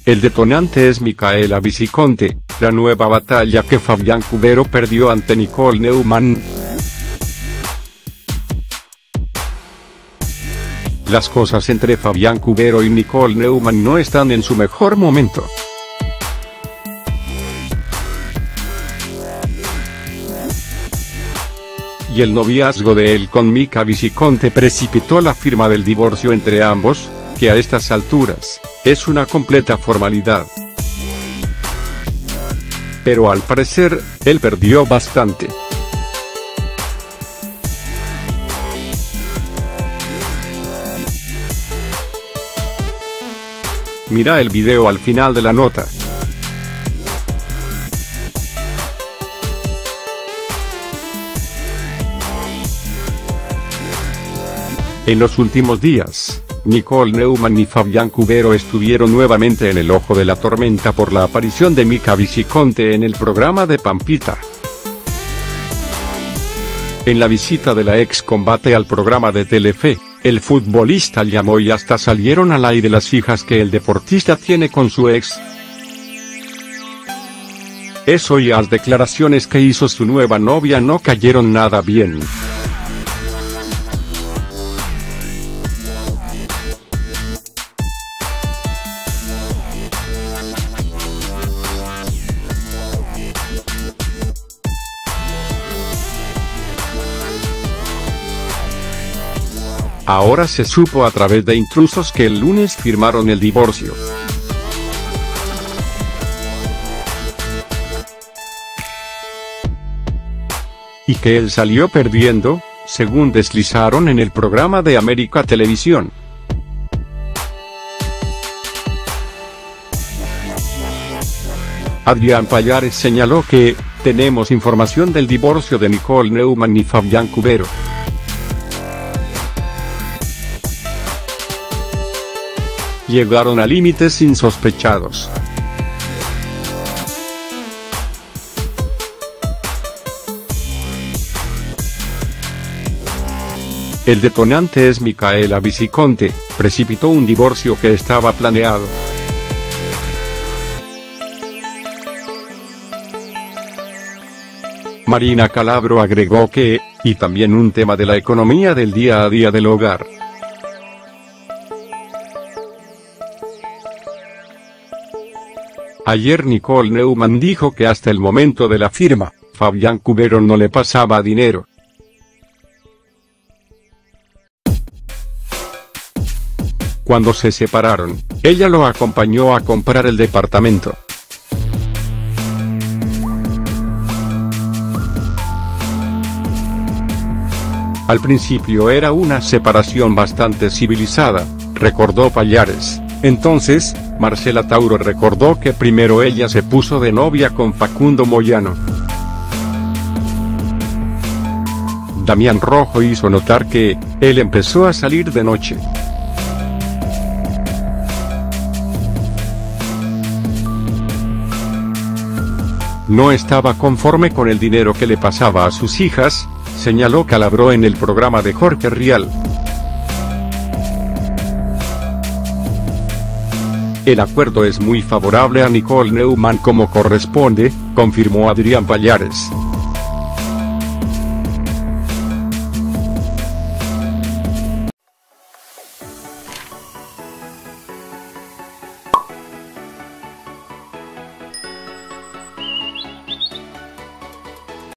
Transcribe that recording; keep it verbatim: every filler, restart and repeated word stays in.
El detonante es Micaela Viciconte, la nueva batalla que Fabián Cubero perdió ante Nicole Neumann. Las cosas entre Fabián Cubero y Nicole Neumann no están en su mejor momento. Y el noviazgo de él con Mica Viciconte precipitó la firma del divorcio entre ambos, que a estas alturas, es una completa formalidad. Pero al parecer, él perdió bastante. Mira el video al final de la nota. En los últimos días, Nicole Neumann y Fabián Cubero estuvieron nuevamente en el ojo de la tormenta por la aparición de Mica Viciconte en el programa de Pampita. En la visita de la ex combate al programa de Telefe, el futbolista llamó y hasta salieron al aire las hijas que el deportista tiene con su ex. Eso y las declaraciones que hizo su nueva novia no cayeron nada bien. Ahora se supo a través de intrusos que el lunes firmaron el divorcio. Y que él salió perdiendo, según deslizaron en el programa de América Televisión. Adrián Pallares señaló que, tenemos información del divorcio de Nicole Neumann y Fabián Cubero. Llegaron a límites insospechados. El detonante es Micaela Viciconte, precipitó un divorcio que estaba planeado. Marina Calabro agregó que, y también un tema de la economía del día a día del hogar. Ayer Nicole Neumann dijo que hasta el momento de la firma, Fabián Cubero no le pasaba dinero. Cuando se separaron, ella lo acompañó a comprar el departamento. Al principio era una separación bastante civilizada, recordó Pallares. Entonces, Marcela Tauro recordó que primero ella se puso de novia con Facundo Moyano. Damián Rojo hizo notar que, él empezó a salir de noche. No estaba conforme con el dinero que le pasaba a sus hijas, señaló Calabro en el programa de Jorge Rial. El acuerdo es muy favorable a Nicole Neumann como corresponde, confirmó Adrián Pallares.